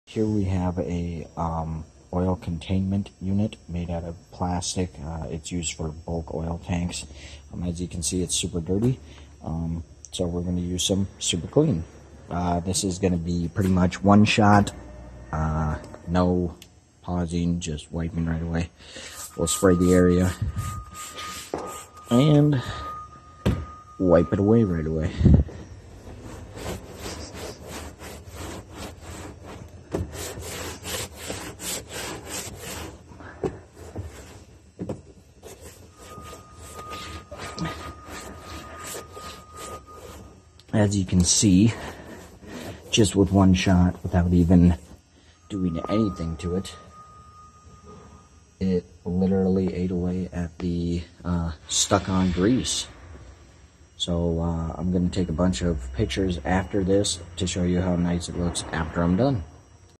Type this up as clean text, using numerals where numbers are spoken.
Here we have a oil containment unit made out of plastic. It's used for bulk oil tanks. As you can see, it's super dirty. So we're going to use some SuperClean. This is going to be pretty much one shot, no pausing, just wiping right away. We'll spray the area and wipe it away right away. As you can see, just with one shot, without even doing anything to it, it literally ate away at the stuck-on grease. So I'm going to take a bunch of pictures after this to show you how nice it looks after I'm done.